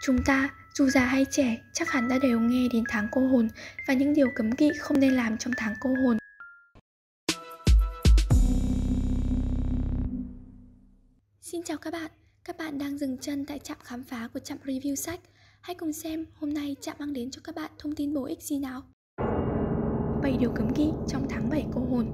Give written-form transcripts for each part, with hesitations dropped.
Chúng ta, dù già hay trẻ, chắc hẳn đã đều nghe đến tháng cô hồn và những điều cấm kỵ không nên làm trong tháng cô hồn. Xin chào các bạn đang dừng chân tại trạm khám phá của trạm review sách. Hãy cùng xem hôm nay trạm mang đến cho các bạn thông tin bổ ích gì nào. 7 điều cấm kỵ trong tháng 7 cô hồn.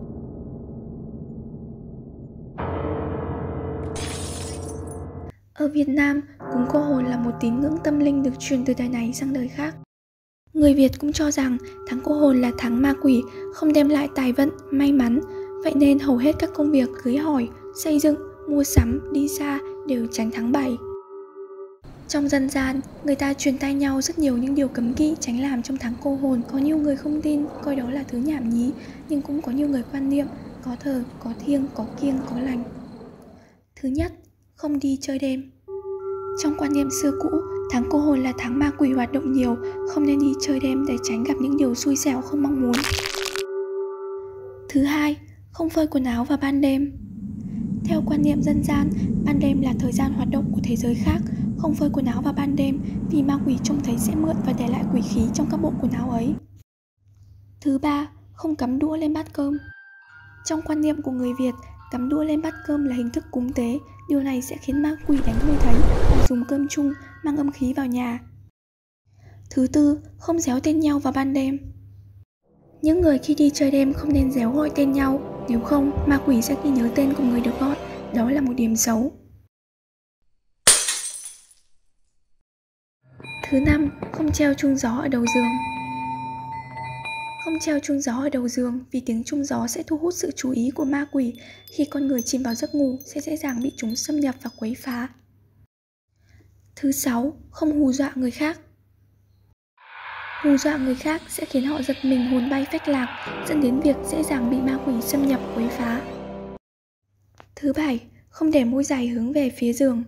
Ở Việt Nam, cúng cô hồn là một tín ngưỡng tâm linh được truyền từ đời này sang đời khác. Người Việt cũng cho rằng tháng cô hồn là tháng ma quỷ, không đem lại tài vận, may mắn. Vậy nên hầu hết các công việc cưới hỏi, xây dựng, mua sắm, đi xa đều tránh tháng 7. Trong dân gian, người ta truyền tai nhau rất nhiều những điều cấm kỵ tránh làm trong tháng cô hồn. Có nhiều người không tin, coi đó là thứ nhảm nhí, nhưng cũng có nhiều người quan niệm, có thờ, có thiêng, có kiêng, có lành. Thứ nhất, không đi chơi đêm. Trong quan niệm xưa cũ, tháng cô hồn là tháng ma quỷ hoạt động nhiều, không nên đi chơi đêm để tránh gặp những điều xui xẻo không mong muốn. Thứ hai, không phơi quần áo vào ban đêm. Theo quan niệm dân gian, ban đêm là thời gian hoạt động của thế giới khác, không phơi quần áo vào ban đêm vì ma quỷ trông thấy sẽ mượn và để lại quỷ khí trong các bộ quần áo ấy. Thứ ba, không cắm đũa lên bát cơm. Trong quan niệm của người Việt, cắm đũa lên bát cơm là hình thức cúng tế, điều này sẽ khiến ma quỷ đánh hơi thấy và dùng cơm chung mang âm khí vào nhà. Thứ tư, không réo tên nhau vào ban đêm. Những người khi đi chơi đêm không nên réo gọi tên nhau, nếu không ma quỷ sẽ ghi nhớ tên của người được gọi, đó là một điểm xấu. Thứ năm, không treo chuông gió ở đầu giường. Không treo chuông gió ở đầu giường vì tiếng chuông gió sẽ thu hút sự chú ý của ma quỷ, khi con người chìm vào giấc ngủ sẽ dễ dàng bị chúng xâm nhập và quấy phá. Thứ sáu, không hù dọa người khác. Hù dọa người khác sẽ khiến họ giật mình hồn bay phách lạc, dẫn đến việc dễ dàng bị ma quỷ xâm nhập quấy phá. Thứ bảy, không để mũi giày hướng về phía giường.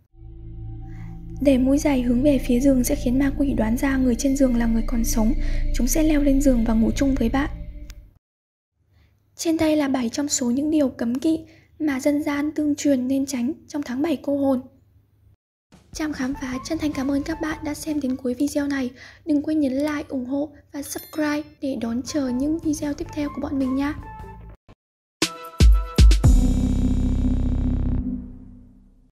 Để mũi giày hướng về phía giường sẽ khiến ma quỷ đoán ra người trên giường là người còn sống, chúng sẽ leo lên giường và ngủ chung với bạn. Trên đây là 7 trong số những điều cấm kỵ mà dân gian tương truyền nên tránh trong tháng 7 cô hồn. Trạm khám phá chân thành cảm ơn các bạn đã xem đến cuối video này. Đừng quên nhấn like, ủng hộ và subscribe để đón chờ những video tiếp theo của bọn mình nha.